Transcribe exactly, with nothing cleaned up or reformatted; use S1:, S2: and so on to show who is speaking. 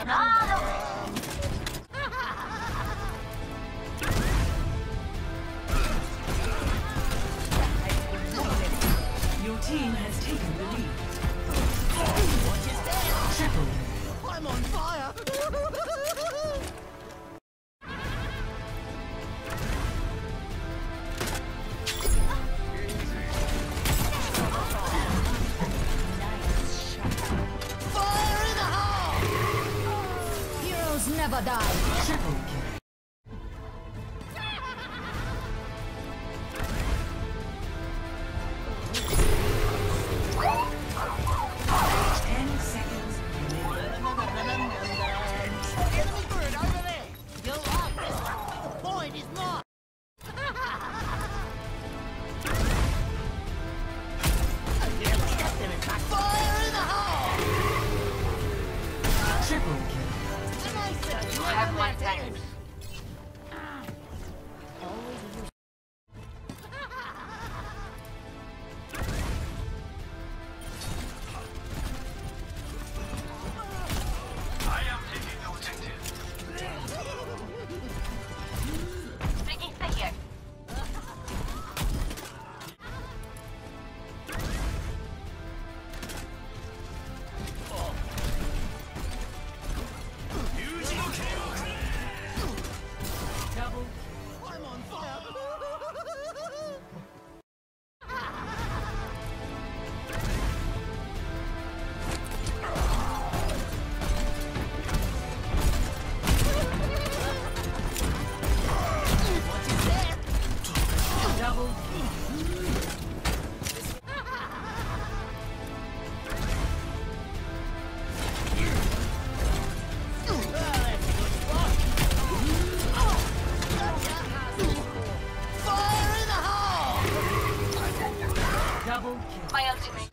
S1: Your team has taken the lead.
S2: Watch your step.
S1: Triple.
S2: I'm on fire. Fire in the hole!
S3: Heroes never die.
S1: Triple kill. Ten seconds remaining.
S2: Enemy bird over there. You'll like this one. The point is mine. Fire in the hole!
S1: Triple kill.
S2: You have my thanks.
S4: I am taking the objective.
S5: Taking figure.
S1: Double.
S2: I'm on fire. What's his there?
S1: Double.
S2: Fire in the hole!
S1: Double kill.
S5: My ultimate.